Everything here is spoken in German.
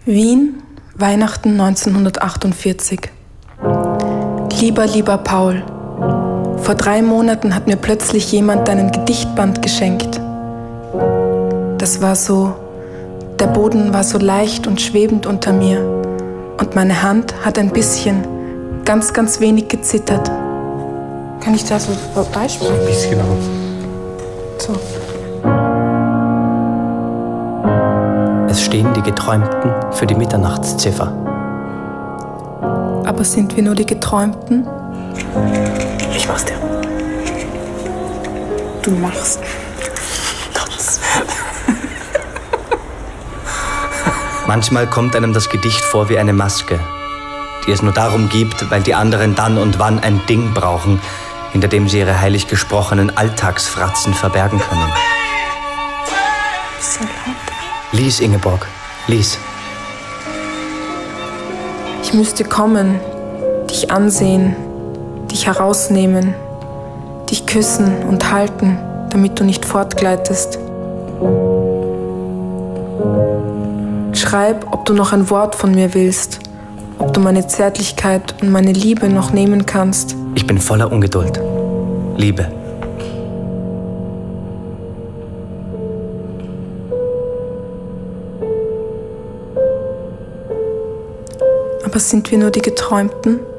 Wien, Weihnachten 1948. Lieber Paul, vor 3 Monaten hat mir plötzlich jemand deinen Gedichtband geschenkt. Das war so, der Boden war so leicht und schwebend unter mir und meine Hand hat ein bisschen, ganz wenig gezittert. Kann ich da so beispielen? Ein bisschen auch. So. Es stehen die Geträumten für die Mitternachtsziffer. Aber sind wir nur die Geträumten? Ich mach's dir. Du machst. Manchmal kommt einem das Gedicht vor wie eine Maske, die es nur darum gibt, weil die anderen dann und wann ein Ding brauchen, hinter dem sie ihre heilig gesprochenen Alltagsfratzen verbergen können. Bisschen laut. Lies, Ingeborg, lies. Ich müsste kommen, dich ansehen, dich herausnehmen, dich küssen und halten, damit du nicht fortgleitest. Schreib, ob du noch ein Wort von mir willst, ob du meine Zärtlichkeit und meine Liebe noch nehmen kannst. Ich bin voller Ungeduld. Liebe. Aber sind wir nur die Geträumten?